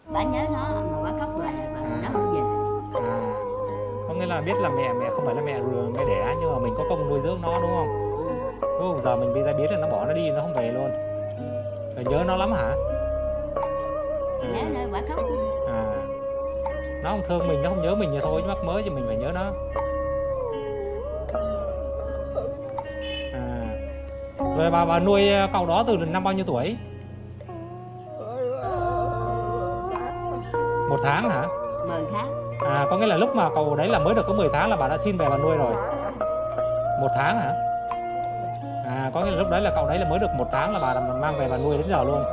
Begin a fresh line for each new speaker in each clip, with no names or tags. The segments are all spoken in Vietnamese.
Bà nhớ nó mà bà khóc hoài nó không về.
À, có nghĩa là biết là mẹ không phải là mẹ đẻ, nhưng mà mình có công nuôi dưỡng nó đúng không? Đúng không? Giờ mình bị tai biến là nó bỏ nó đi, nó không về luôn. Rồi nhớ nó lắm hả?
Nhớ nó bà khóc.
À, nó không thương mình, nó không nhớ mình thì thôi, chứ mắc mới thì mình phải nhớ nó. À, rồi bà nuôi cậu đó từ năm bao nhiêu tuổi? 1 tháng hả?
10 tháng.
À, có nghĩa là lúc mà cậu đấy là mới được có 10 tháng là bà đã xin về bà nuôi rồi. 1 tháng hả? À, có nghĩa là lúc đấy là cậu đấy là mới được 1 tháng là bà mang về bà nuôi đến giờ luôn.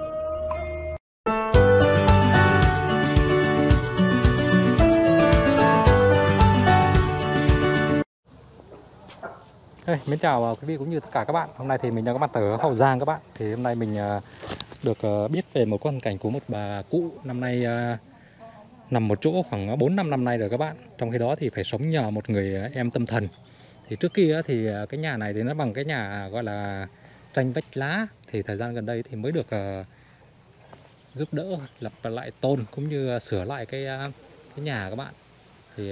Hey, mến chào quý vị cũng như tất cả các bạn. Hôm nay thì mình đang có mặt ở Hậu Giang các bạn. Thì hôm nay mình được biết về một hoàn cảnh của một bà cụ năm nay nằm một chỗ khoảng 4-5 năm nay rồi các bạn. Trong khi đó thì phải sống nhờ một người em tâm thần. Thì trước kia thì cái nhà này thì nó bằng cái nhà gọi là tranh vách lá. Thì thời gian gần đây thì mới được giúp đỡ lập lại tôn cũng như sửa lại cái nhà các bạn. Thì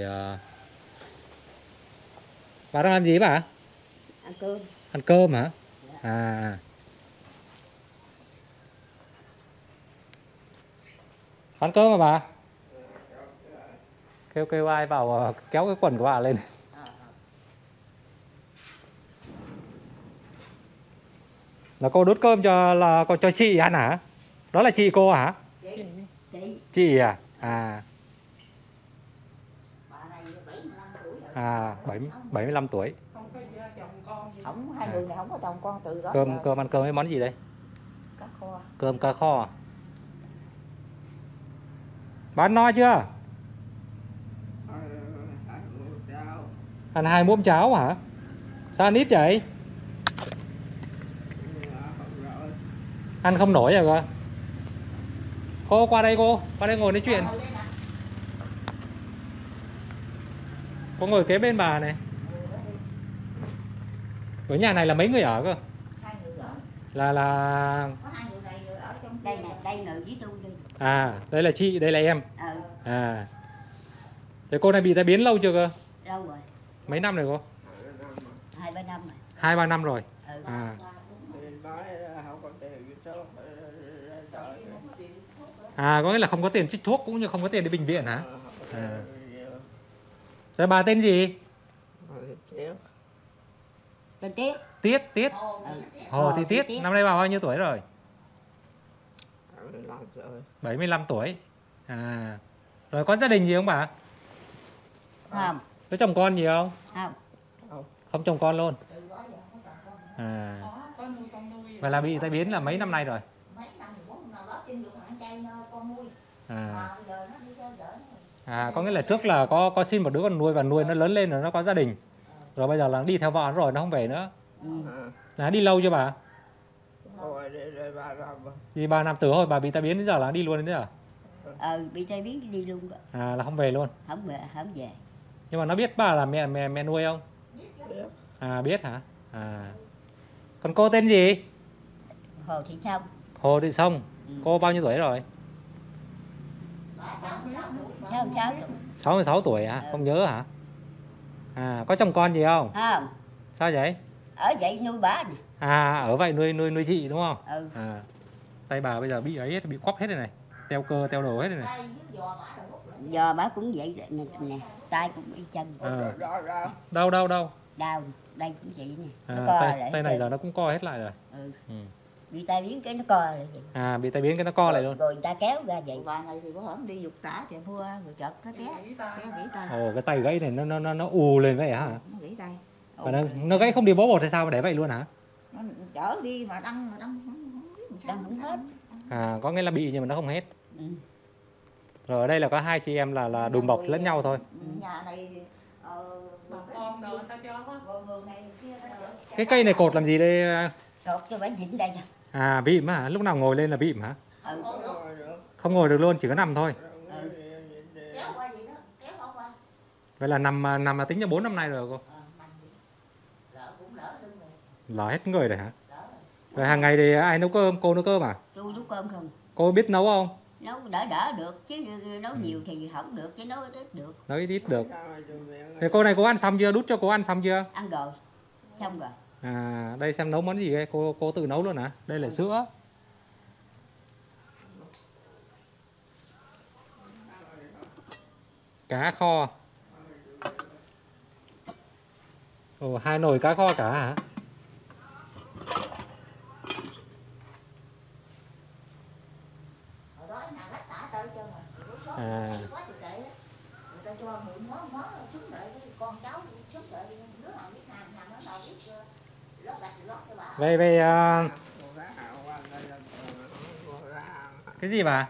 bà đang làm gì bà?
Ăn cơm.
Ăn cơm hả? À, ăn cơm mà bà? Kêu ai vào kéo cái quần của bà lên. Là cô đốt cơm cho chị ăn hả? Đó là chị cô hả? Chị à? À.
Bà này 75 tuổi rồi.
À, 75 tuổi.
Không, hai người này không có chồng con từ đó.
Cơm ăn cơm với món gì đây?
Cá kho.
Cơm cá kho. Bà ăn no chưa? Ăn 2 muỗng cháo hả? Sao ăn ít vậy? Ăn không nổi rồi cơ. Cô qua đây qua đây ngồi nói chuyện. Cô ngồi kế bên bà này. Ở nhà này là mấy người ở cơ?
2 người ở.
Là
Có 2 người này ở trong đây nè, đây ngồi với tôi đi.
À, đây là chị, đây là em.
Ừ.
À. Thế cô này bị tai biến lâu chưa cơ?
Lâu rồi.
Mấy năm rồi cô?
2-3 năm rồi.
2-3 năm rồi.
Ừ.
À. À, có nghĩa là không có tiền trích thuốc cũng như không có tiền đi bệnh viện hả? À. Rồi bà tên gì?
Tên Tiết.
Tiết. Hồ Thị Tiết. Năm nay bà bao nhiêu tuổi rồi? 75 tuổi. À. Rồi có gia đình gì không bà?
Không.
Có chồng con gì không?
Không.
Không chồng con luôn. À. Vậy là bị tai biến là mấy năm nay rồi? À. À, có nghĩa là trước là có xin một đứa con nuôi và nuôi nó lớn lên rồi nó có gia đình. Rồi bây giờ là đi theo vợ nó rồi nó không về nữa. Là đi lâu chưa bà? Đi 3 năm từ hồi bà bị tai biến đến giờ là đi luôn đến giờ.
Bị tai biến đi luôn đó.
À, là không về luôn.
Không về.
Nhưng mà nó biết bà là mẹ nuôi không? À, biết hả? À. Còn cô tên gì?
Hồ Thị Sông.
Hồ Thị Sông. Cô bao nhiêu tuổi rồi? 66 tuổi hả? Không nhớ hả? À, có chồng con gì không?
Không.
Sao vậy?
Ở vậy nuôi bà nè.
À, ở vậy nuôi chị đúng không?
Ừ.
À. Tay bà bây giờ bị ấy hết, bị quắp hết rồi này. Teo cơ, teo đồ hết rồi này.
Giờ bà cũng vậy nè, tay cũng y chân.
À. Đâu?
Đau, đây cũng vậy nè.
À, tay này giờ nó cũng co hết lại rồi.
Ừ. Bị tai biến cái nó co lại vậy.
À, bị tai biến cái nó co lại luôn.
Rồi người ta kéo ra vậy. Bà này thì có hổm đi dục tả thì mua rồi chợt cái té gãy tay.
Ồ, cái tay gãy này nó ù lên vậy hả?
Nó gãy tay.
Và nó gãy không đi bó bột hay sao mà để vậy luôn hả?
Nó chở đi mà đăng không hết.
À, có nghĩa là bị nhưng mà nó không hết. Rồi ở đây là có 2 chị em là đùm bọc lẫn nhau thôi.
Nhà này
Cái cây này cột làm gì đây?
cột cho bà dính đây nè.
À, bịm hả? Lúc nào ngồi lên là bịm hả? Không ngồi được luôn, chỉ có nằm thôi. Vậy là nằm là tính cho 4 năm nay rồi cô. Lỡ hết người rồi hả? Rồi hàng ngày thì ai nấu cơm? Cô nấu cơm à?
Tôi nấu cơm không.
Cô biết nấu không?
nấu đỡ được chứ nấu nhiều thì không được, chứ nấu ít được.
Nấu ít được. Thế cô này cô ăn xong chưa? Đút cho cô ăn xong chưa?
Ăn rồi, xong rồi.
À, đây xem nấu món gì đây? Cô tự nấu luôn hả? Đây là sữa. Cá kho. Ồ, 2 nồi cá kho cả hả? À. Vậy cái gì bà?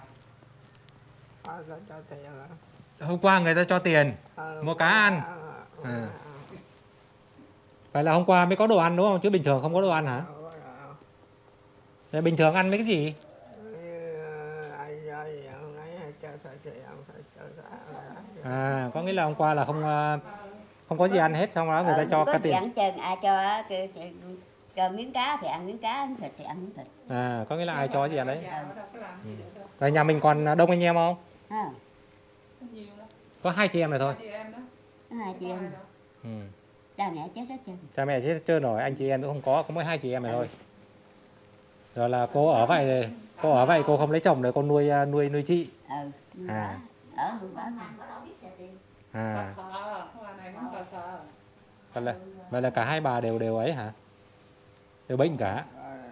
Hôm qua người ta cho tiền mua cá ăn. À. Phải là hôm qua mới có đồ ăn đúng không? Chứ bình thường không có đồ ăn hả? Thế bình thường ăn mấy cái gì? À, có nghĩa là hôm qua là không có gì ăn hết, xong đó người ta cho cá tiền.
Ăn trơn, ai cho miếng cá thì ăn miếng cá, miếng thịt thì ăn miếng thịt.
À, có nghĩa là ai cho gì ăn đấy. Ừ. Rồi nhà mình còn đông anh em không?
À.
Có 2 chị em này thôi.
Có 2 chị em.
Ừ.
Cha mẹ chết hết trơn.
Cha mẹ chết hết trơn rồi, anh chị em cũng không có mỗi 2 chị em này thôi. Rồi là cô ở vậy cô không lấy chồng để cô nuôi chị. À.
Ở nuôi bà.
À. Vậy là cả hai bà đều ấy hả? Đều bệnh cả.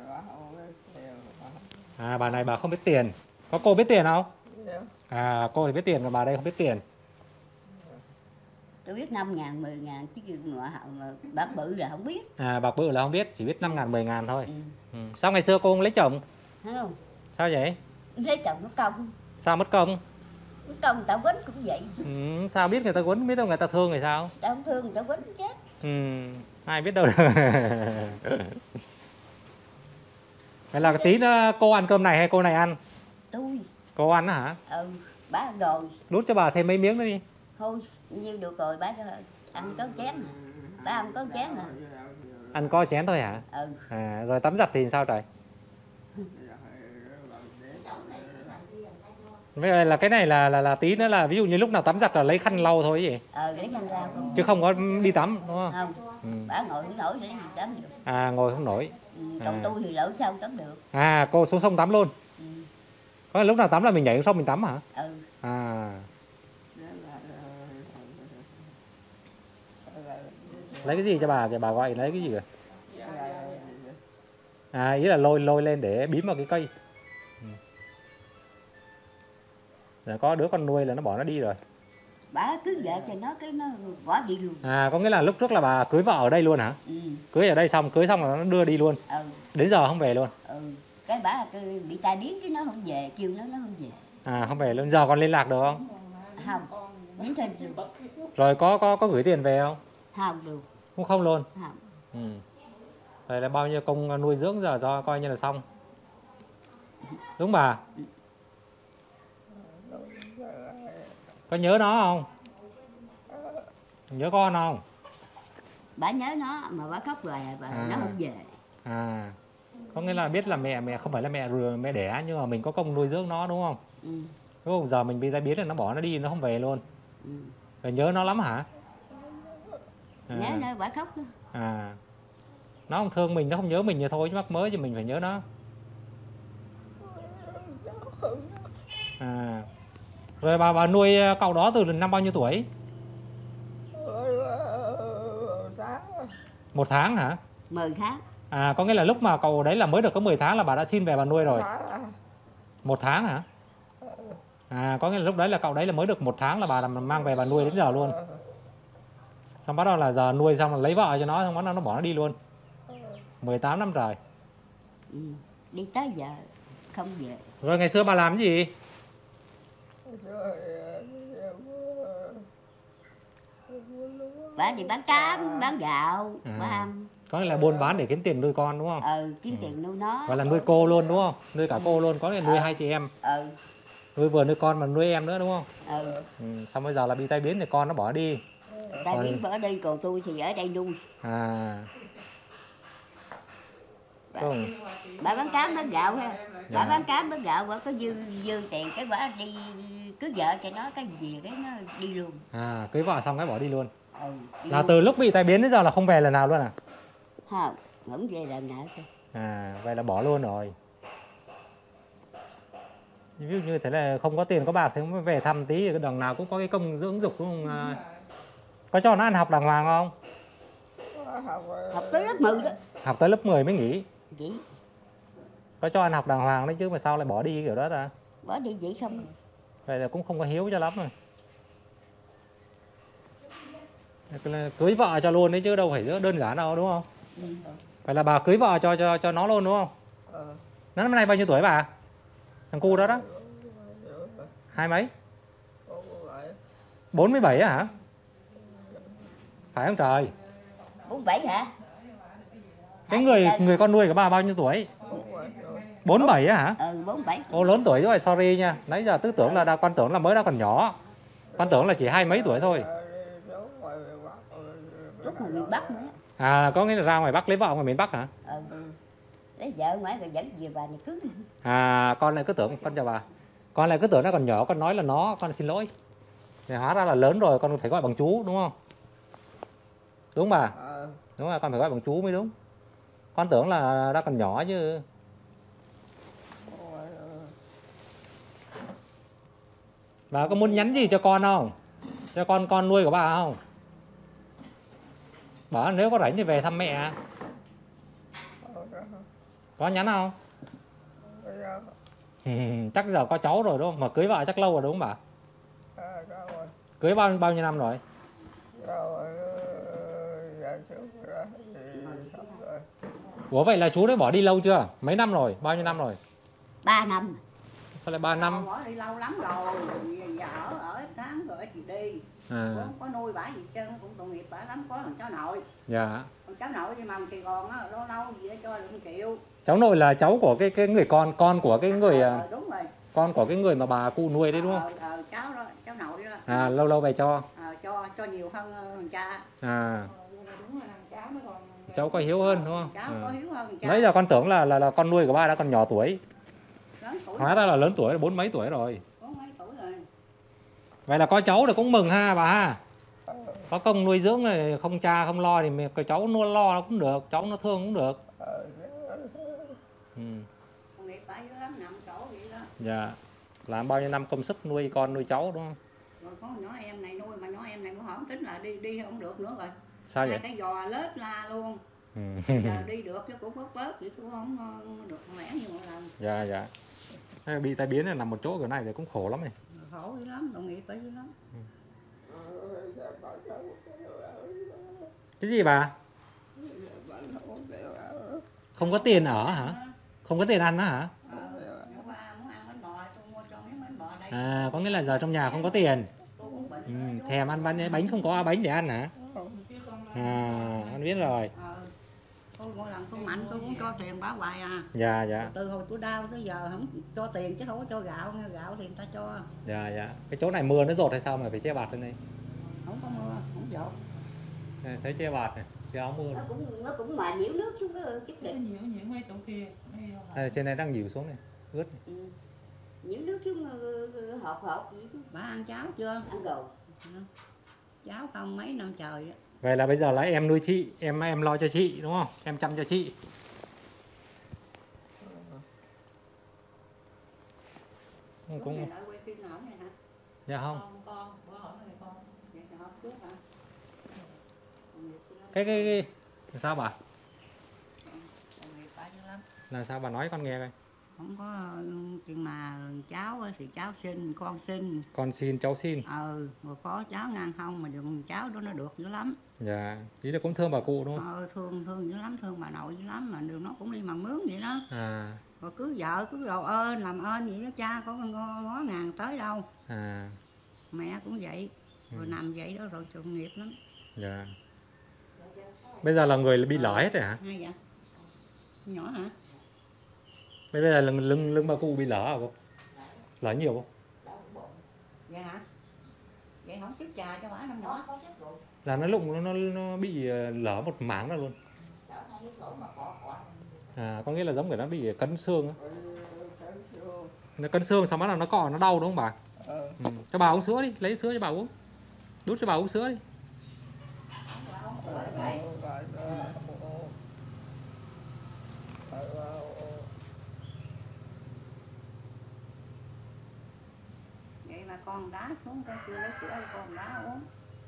À, bà này bà không biết tiền. Có cô biết tiền không? À, cô thì biết tiền, còn bà đây không biết tiền.
Tôi biết 5.000, 10.000 chứ mà bạc bự là không biết.
À, bạc bự là không biết, chỉ biết 5.000, 10.000 thôi.
Ừ.
Ừ. Sao ngày xưa cô không lấy chồng?
Không.
Sao vậy?
Lấy chồng mất công.
Sao mất công?
Mất công người ta quýnh cũng vậy.
Ừ, sao biết người ta quýnh, biết đâu người ta thương rồi sao?
Ta không thương người ta quýnh chết.
Ừ, ai biết đâu được. Vậy là tí nữa cô ăn cơm này hay cô này ăn?
Tôi.
Cô ăn đó hả?
Ừ, bà ăn rồi.
Đút cho bà thêm mấy miếng nữa đi.
Thôi, nhiêu được rồi, bà ăn có chén nè. Bà ăn có chén nè.
Ăn có chén thôi hả?
Ừ.
À, rồi tắm giặt thì sao trời? Vậy là cái này là tí nữa là ví dụ như lúc nào tắm giặt là lấy khăn lau thôi gì?
Lấy khăn lau không?
Chứ không có đi tắm đúng không?
Không.
Ừ.
Bà ngồi không nổi để gì tắm được.
À, ngồi không nổi.
Còn tôi thì lỡ sao tắm được.
À, cô xuống sông tắm luôn.
Ừ.
Có lúc nào tắm là mình nhảy xuống sông mình tắm hả?
Ừ.
À. Lấy cái gì cho bà? Thì bà gọi lấy cái gì rồi? À, ý là lôi lên để bím vào cái cây. Ừ. Rồi có đứa con nuôi là nó bỏ nó đi rồi.
Bà cứ vậy cho nó cái nó bỏ đi luôn.
À, có nghĩa là lúc trước là bà cưới vợ ở đây luôn hả?
Ừ.
Cưới ở đây xong, cưới xong là nó đưa đi luôn.
Ừ.
Đến giờ không về luôn.
Ừ. Cái bà bị tai biến cái nó không về, kêu nó không về.
À, không về luôn. Giờ còn liên lạc được không?
Không. Đến thêm được.
Rồi có gửi tiền về không?
Không được.
Cũng không luôn.
Không.
Ừ. Vậy là bao nhiêu công nuôi dưỡng giờ do coi như là xong. Đúng bà? Có nhớ nó không? Nhớ con không?
Bà nhớ nó mà bà khóc rồi bà nó không về.
À, có nghĩa là biết là mẹ không phải là mẹ đẻ nhưng mà mình có công nuôi dưỡng nó đúng không?
Ừ.
Đúng không? Giờ mình bị tai biến là nó bỏ nó đi, nó không về luôn.
Ừ.
Phải nhớ nó lắm hả? À.
Nhớ nó bà khóc đó.
À, nó không thương mình, nó không nhớ mình thì thôi chứ mắc mới thì mình phải nhớ nó. À, rồi bà nuôi cậu đó từ năm bao nhiêu tuổi? 1 tháng hả?
10 tháng.
À, có nghĩa là lúc mà cậu đấy là mới được có 10 tháng là bà đã xin về bà nuôi rồi. 1 tháng hả? À, có nghĩa là lúc đấy là cậu đấy là mới được 1 tháng là bà mang về bà nuôi đến giờ luôn. Xong bắt đầu là giờ nuôi xong là lấy vợ cho nó, xong bắt đầu nó bỏ nó đi luôn. 18 năm rồi.
Ừ. Đi tới giờ không về.
Rồi ngày xưa bà làm cái gì?
Bà đi bán cám, bán gạo, bà ăn.
Có nghĩa là buôn bán để kiếm tiền nuôi con đúng không?
Kiếm tiền nuôi nó.
Gọi là nuôi cô luôn đúng không? Nuôi cả cô luôn, có nghĩa là nuôi 2 chị em. Nuôi vừa nuôi con mà nuôi em nữa đúng không? Xong bây giờ là bị tai biến thì con nó bỏ đi.
Tai biến bỏ đi, còn tôi thì ở đây nuôi.
À.
Bà bán cám bán gạo ha. Bà bán cám bán gạo, bà có dư tiền cái bà đi cưới vợ cho nó cái gì cái nó đi luôn.
À, cưới vợ xong cái bỏ đi luôn.
Đi
Là
luôn.
từ lúc bị tai biến đến giờ là không về lần nào luôn à?
Không về lần nào thôi.
À, vậy là bỏ luôn rồi. Ví dụ như thế là không có tiền có bạc thì mới về thăm tí, cái đằng nào cũng có cái công dưỡng dục đúng không? Có cho nó ăn học đàng hoàng không?
Học tới lớp 10 đó.
Học tới lớp 10 mới nghỉ.
Vậy.
Có cho ăn học đàng hoàng đấy chứ mà sao lại bỏ đi kiểu đó ta?
Bỏ đi vậy không?
Vậy là cũng không có hiếu cho lắm rồi. Cưới vợ cho luôn đấy chứ đâu phải đơn giản đâu đúng không? Vậy là bà cưới vợ cho nó luôn đúng không? Nó năm nay bao nhiêu tuổi bà? Thằng cu đó đó. 20 mấy? 47 á hả? Phải không trời?
47 hả?
Cái người con nuôi của bà bao nhiêu tuổi? 47 á hả?
47.
Ô lớn tuổi rồi, sorry nha. Nãy giờ tư tưởng là con tưởng là mới đã còn nhỏ. Con tưởng là chỉ 20 mấy tuổi thôi.
Lúc mà miền Bắc nữa.
À, có nghĩa là ra ngoài Bắc lấy vợ ngoài miền Bắc hả?
Lấy vợ ngoài rồi dẫn về bà này cưới.
À, con lại cứ tưởng, con chào bà. Con lại cứ tưởng nó còn nhỏ, con nói là nó, con xin lỗi. Thì hóa ra là lớn rồi, con phải gọi bằng chú đúng không? Đúng bà? Đúng rồi, con phải gọi bằng chú mới đúng. Con tưởng là đã còn nhỏ chứ. Bà có muốn nhắn gì cho con không? Cho con nuôi của bà không? Bảo nếu có rảnh thì về thăm mẹ. Có nhắn không? Chắc giờ có cháu rồi đúng không? Mà cưới vợ chắc lâu rồi đúng không bà? Cưới bao nhiêu năm rồi? Ủa vậy là chú đấy bỏ đi lâu chưa? Mấy năm rồi? Bao nhiêu năm rồi?
3 năm.
Sao lại 3 năm?
Bỏ đi lâu lắm rồi. Giờ ở tháng rồi chị đi. Không có nuôi bả gì chân, cũng tội nghiệp bả lắm, có thằng cháu nội.
Dạ.
Còn cháu nội thì mà Sài Gòn á, lâu lâu gì để cho được 1 triệu.
Cháu nội là cháu của cái người con của cái người
Đúng rồi.
Con của cái người mà bà cụ nuôi đấy đúng không?
Cháu đó, cháu nội đó.
À, lâu lâu về cho.
Cho nhiều hơn thằng cha.
À.
Đúng rồi, cháu nó còn
Cháu có hiếu hơn đúng không?
Cháu có hiếu hơn thằng cha.
Nãy giờ con tưởng là con nuôi của ba đã còn nhỏ tuổi.
Lớn tuổi.
Hóa ra là lớn tuổi, 40 mấy tuổi rồi.
40 mấy tuổi rồi.
Vậy là có cháu thì cũng mừng ha bà ha. Có công nuôi dưỡng này, không cha không lo thì cái cháu nó lo cũng được, cháu nó thương cũng được.
Con nghiệp bả dữ lắm, nằm chỗ vậy đó.
Dạ. Làm bao nhiêu năm công sức nuôi con nuôi cháu đúng không?
Rồi có nhỏ em này nuôi mà nhỏ em này bữa hổm tính là đi không được nữa rồi.
Sao vậy?
Cái giò lết la luôn. Giờ đi được chứ cũng bớt vậy cũng không được khỏe như mọi lần.
Dạ dạ. Bị tai biến này nằm một chỗ kiểu này thì cũng khổ lắm này.
Khổ dữ lắm, tội nghiệp phải dữ lắm.
Cái gì bà? Không có tiền ở hả? Không có tiền ăn đó hả? À, có nghĩa là giờ trong nhà không có tiền. Thèm ăn bánh không có bánh để ăn hả? À, con biết rồi.
Tôi mỗi lần tôi mạnh tôi cũng cho tiền bả hoài à.
Dạ dạ.
Từ hồi tôi đau tới giờ không cho tiền chứ không có cho gạo nha, gạo thì người ta cho.
Dạ dạ. Cái chỗ này mưa nó dột hay sao mà phải che bạt lên đây?
Không có mưa, không dột.
Thấy che bạt này, che áo mưa.
Nó cũng mà nhiễu nước xuống cái chút đỉnh.
Nhiễu mấy chỗ kia.
Trên này đang nhìu xuống này, ướt.
Nhiễu nước xuống hộp gì chứ.
Bà ăn cháo chưa?
Ăn rồi.
Cháo không mấy năm trời á.
Vậy là bây giờ là em nuôi chị, em lo cho chị đúng không? Em chăm cho chị. Cũng dạ không. Cái sao bà? Là sao bà nói con nghe coi.
Không có chuyện mà cháu thì cháu xin, con xin.
Con xin, cháu xin.
Rồi có cháu ngang không mà đừng cháu đó nó được dữ lắm.
Dạ, ý là cũng thương bà cụ đúng không?
Thương dữ lắm, thương bà nội dữ lắm mà đường nó cũng đi bằng mướn vậy đó.
À.
Rồi cứ vợ cứ đồ ơn làm ơn vậy đó, cha có ngó ngàn tới đâu.
À.
Mẹ cũng vậy. Rồi nằm vậy đó rồi tội nghiệp lắm.
Dạ. Bây giờ là người bị lở hết rồi hả?
Hay vậy? Nhỏ hả?
Bây giờ là lưng bà cụ bị lở hả cô? Lở nhiều không?
Vậy hả? Vậy không sức trà cho bả năm nhỏ.
Là nó nó bị lở một mảng ra luôn. À, có nghĩa là giống kiểu nó bị cấn xương á. Nó cân xương xong bắt đầu nó cọ nó đau đúng không bà? Ừ. Cho bà uống sữa đi, lấy sữa cho bà uống. Đút cho bà uống sữa đi.
Vậy mà con đá xuống cái chưa lấy sữa con đá uống.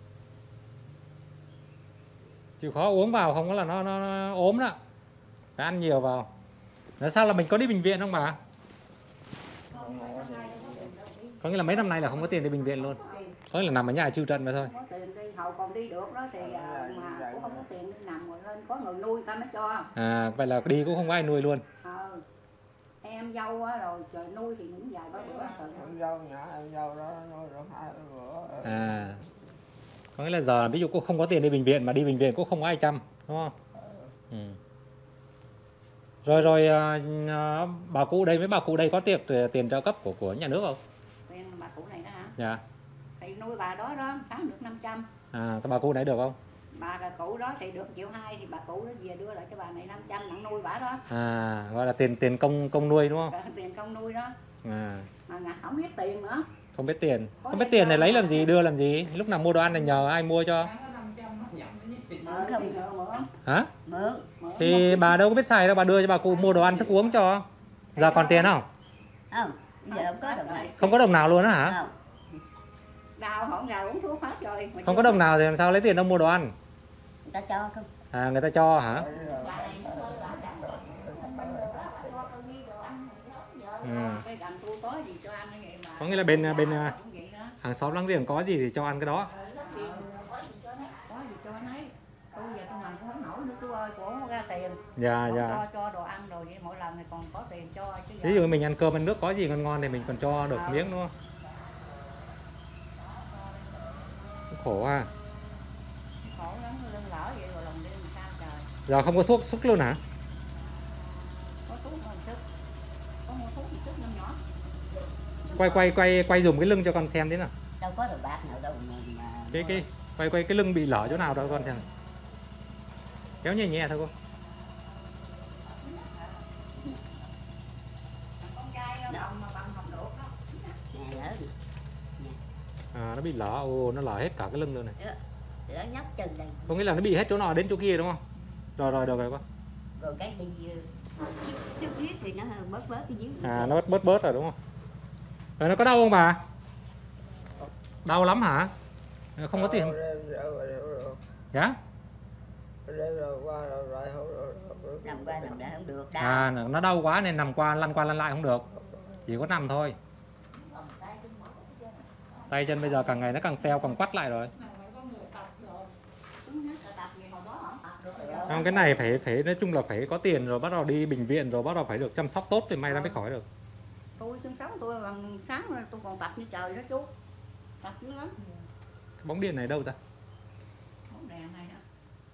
Chịu khó uống vào không có là nó ốm đó. Phải ăn nhiều vào. Nói sao là mình có đi bệnh viện không bà? Có nghĩa là mấy năm nay là không có tiền đi bệnh viện luôn. Có nghĩa là nằm ở nhà chịu trận mà thôi.
Không có tiền đi, hầu còn đi được đó thì mà cũng không có tiền đi nằm rồi lên có người nuôi ta mới cho.
À, vậy là đi cũng không có ai nuôi luôn.
Em dâu á rồi trời nuôi thì cũng vài ba bữa tự.
Em dâu nhà em dâu đó nuôi được 2 bữa.
À, có nghĩa là giờ ví dụ cô không có tiền đi bệnh viện mà đi bệnh viện cũng không có ai chăm, đúng không? Ừ. Rồi bà cụ đây với bà cụ đây có tiền trợ cấp của nhà nước không?
Tiền bà cụ này đó hả?
Dạ.
Thì nuôi bà đó tháng được 500.
À, bà cụ này được không?
Bà cụ đó thì được 1,2 triệu thì bà cụ đó về đưa lại cho bà này 500 nặng nuôi bà đó.
À, gọi là tiền công nuôi đúng không?
Tiền công nuôi đó.
À.
Mà không biết tiền nữa.
Không biết tiền. Không biết tiền này lấy làm gì, đưa làm gì? Lúc nào mua đồ ăn này nhờ ai mua cho?
Mượn không?
Hả?
Mượn.
Thì bà đâu có biết xài đâu, bà đưa cho bà cụ mua đồ ăn thức uống cho. Giờ còn tiền không?
Không, giờ không có đồng nào.
Không có đồng nào luôn á hả?
Không. Đau hổn gà uống thuốc hết rồi.
Không có đồng nào thì làm sao lấy tiền đâu mua đồ ăn?
Người ta cho không?
À, người ta cho hả? Ừ. Có nghĩa là bên hàng xóm láng giềng có gì thì cho ăn cái đó.
Có gì cho nấy. Tôi giờ tôi làm cũng không nổi nữa chú ơi, cô không có ra tiền.
Dạ dạ.
Cho đồ ăn rồi vậy mỗi lần thì còn có tiền cho chứ.
Ví dụ mình ăn cơm ăn nước có gì ngon ngon thì mình còn cho được miếng đúng không? Khổ ha.
Khổ lắm, lưng lỡ vậy rồi lòng đêm sao trời.
Giờ không có thuốc sức luôn hả?
Có thuốc mà sức. Có mua thuốc thì sức năm nhỏ.
Quay dùm cái lưng cho con xem thế nào.
Đâu có được bạc nào đâu mà.
Quay cái lưng bị lở chỗ nào đâu con xem. Kéo nhẹ nhẹ thôi cô.
Con trai đồng mà bằng học được đó. Nè lỡ.
À, nó bị lở, nó lở hết cả cái lưng luôn này.
Lỡ nhóc chân đây.
Có nghĩa là nó bị hết chỗ nào đến chỗ kia đúng không? Rồi được rồi con.
Rồi cái gì trước huyết thì nó bớt cái díu.
À, nó bớt rồi đúng không? Rồi nó có đau không bà? Đau lắm hả? Không có tiền. Dạ?
Nằm qua nằm lại không được.
À, nó đau quá nên nằm qua lăn lại không được. Chỉ có nằm thôi. Tay chân bây giờ càng ngày nó càng teo càng quắt lại rồi. Không, cái này phải nói chung là phải có tiền rồi bắt đầu đi bệnh viện rồi bắt đầu phải được chăm sóc tốt thì may ra mới khỏi được.
Tôi xương sống tôi bằng sáng rồi tôi còn tập như trời đó chú. Tập dữ lắm.
Cái bóng điện này đâu ta?
Bóng đèn này hả?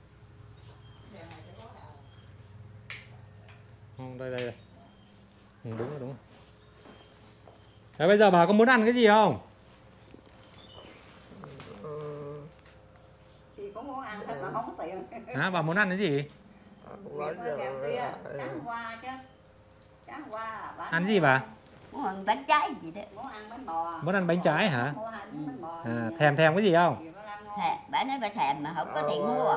Không, đây. Ừ, đúng rồi. Thế bây giờ bà có muốn ăn cái gì không?
Chị cũng muốn ăn hết mà không có tiền.
Hả, bà muốn ăn cái gì?
Sáng qua chứ. Sáng qua.
Ăn gì bà?
Muốn ăn bánh trái gì đó. Muốn ăn bánh bò.
Muốn ăn bánh trái hả?
Mua bánh bò.
À, thèm cái gì không?
Thèm, bà nói bà thèm mà không có tiền mua.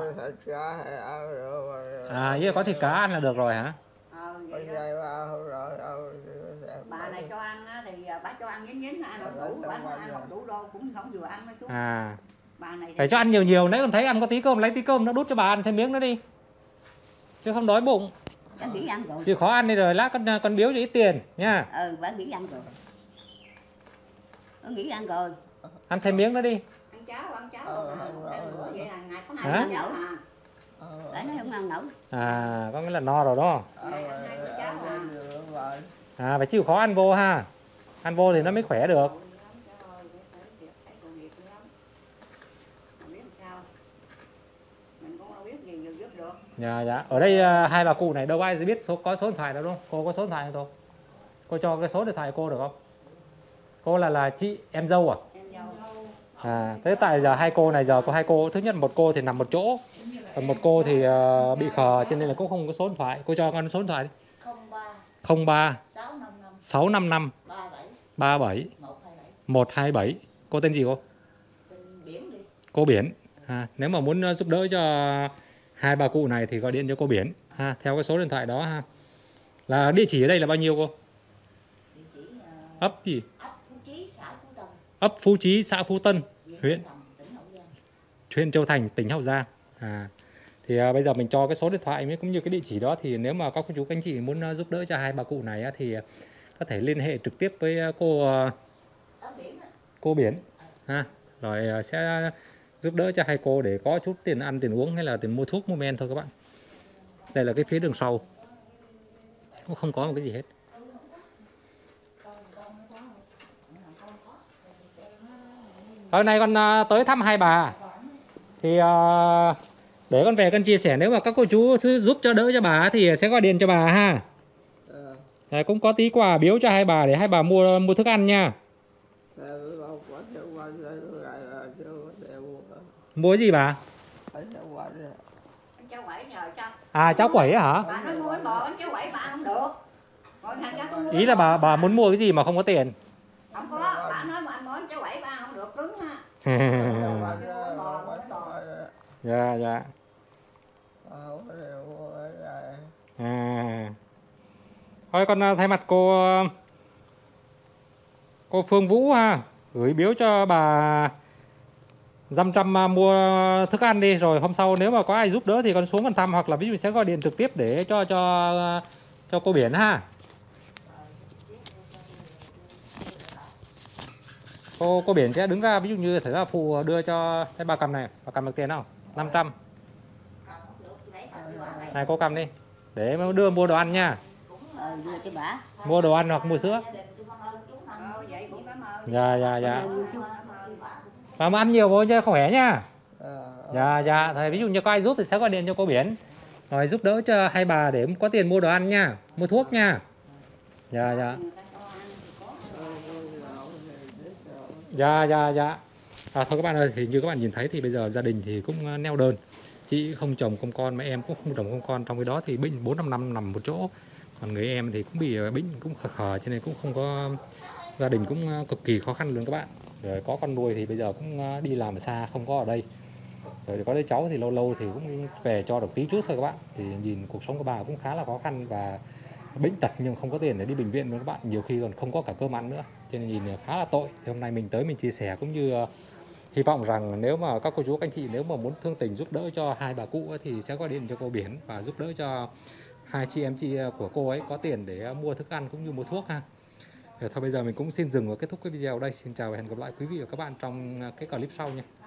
À, với có thịt cá ăn là được rồi hả?
Bà này cho ăn á, thì bà cho ăn dính ăn không đủ, bà ăn không đủ đâu cũng không vừa ăn đó chú.
À,
Bà này
phải cho ăn nhiều, nãy con thấy ăn có tí cơm, lấy tí cơm nó đút cho bà ăn thêm miếng nữa đi. Chứ không đói bụng.
Bà nghỉ ăn rồi.
Chịu khó ăn đi rồi lát con biếu cho ít tiền nha.
Ừ, bà nghỉ ăn rồi. Bà nghỉ ăn rồi.
Ăn thêm miếng nữa đi.
Ăn cháo ăn bữa vậy là ngày có 2 bữa mà. Bà nói không ăn nổi.
À, có nghĩa là no rồi đó.
Cháo mà.
À, phải chịu khó ăn vô ha. Ăn vô thì nó mới khỏe được. Dạ. Ở đây hai bà cụ này đâu ai biết có số điện thoại đâu đúng không? Cô có số điện thoại không cô? Cô cho cái số điện thoại cô được không? Cô là chị em dâu à? À, thế tại giờ hai cô này có hai cô, thứ nhất một cô thì nằm một chỗ, còn một cô thì bị khờ cho nên là cũng không có số điện thoại. Cô cho con số điện thoại đi. 03 655 37 37 127. Cô tên gì cô?
Biển đi.
Cô Biển. Nếu mà muốn giúp đỡ cho hai bà cụ này thì gọi điện cho cô Biển theo cái số điện thoại đó ha. Là địa chỉ ở đây là bao nhiêu cô?
Địa chỉ
Ấp gì?
ấp Phú Chí, xã Phú Tân.
Ấp Phú Chí, xã Phú Tân, huyện
tỉnh Hậu Giang.
huyện Châu Thành, tỉnh Hậu Giang. Thì bây giờ mình cho cái số điện thoại cũng như cái địa chỉ đó, thì nếu mà các cô chú các anh chị muốn giúp đỡ cho hai bà cụ này thì có thể liên hệ trực tiếp với cô Biển rồi sẽ giúp đỡ cho hai cô để có chút tiền ăn, tiền uống hay là tiền mua thuốc mua men thôi các bạn. Đây là cái phía đường sau, cũng không có một cái gì hết. Hôm nay con tới thăm hai bà thì để con về con chia sẻ, nếu mà các cô chú giúp cho đỡ cho bà thì sẽ gọi điện cho bà ha. Cũng có tí quà biếu cho hai bà để hai bà mua thức ăn nha. Mua gì bà?
Cháu quẩy nhờ cho.
Cháu quẩy hả?
Bà nói mua bánh bò bánh cháu quẩy bà không được.
Ý là bà muốn mua cái gì mà không có tiền.
Không có, bà nói bà bánh cháu quẩy bà không được cứng ha.
Dạ. Thôi con thay mặt cô Phương Vũ gửi biếu cho bà dăm trăm mua thức ăn đi, rồi hôm sau nếu mà có ai giúp đỡ thì con xuống con thăm, hoặc là ví dụ sẽ gọi điện trực tiếp để cho cô Biển ha. Cô Biển sẽ đứng ra, ví dụ như thể là phụ đưa cho cái bà cầm này, bà cầm được tiền không? 500. Này cô cầm đi để đưa mua đồ ăn nha.
Đưa cho bà.
Mua đồ ăn hoặc mua sữa. Dạ. Mà ăn nhiều vô cho khỏe nha. Dạ. Thì ví dụ như có ai giúp thì sẽ gọi điện cho cô Biển rồi giúp đỡ cho hai bà để có tiền mua đồ ăn nha, mua thuốc nha. Dạ. Thôi các bạn ơi, thì như các bạn nhìn thấy thì bây giờ gia đình thì cũng neo đơn. Chị không chồng không con, mà em cũng không chồng không con. Trong cái đó thì bệnh 4-5 năm nằm một chỗ. Còn người em thì cũng bị bệnh cũng khờ cho nên cũng không có, gia đình cũng cực kỳ khó khăn luôn các bạn. Rồi có con nuôi thì bây giờ cũng đi làm xa, không có ở đây. Rồi có đứa cháu thì lâu lâu thì cũng về cho được tí chút thôi các bạn. Thì nhìn cuộc sống của bà cũng khá là khó khăn và bệnh tật nhưng không có tiền để đi bệnh viện nữa các bạn. Nhiều khi còn không có cả cơm ăn nữa. Cho nên nhìn khá là tội. Thì hôm nay mình tới mình chia sẻ cũng như hy vọng rằng nếu mà các cô chú các anh chị nếu mà muốn thương tình giúp đỡ cho hai bà cụ thì sẽ gọi điện cho cô Biển và giúp đỡ cho hai chị em chị của cô ấy có tiền để mua thức ăn cũng như mua thuốc ha. Rồi thôi bây giờ mình cũng xin dừng và kết thúc cái video ở đây. Xin chào và hẹn gặp lại quý vị và các bạn trong cái clip sau nha.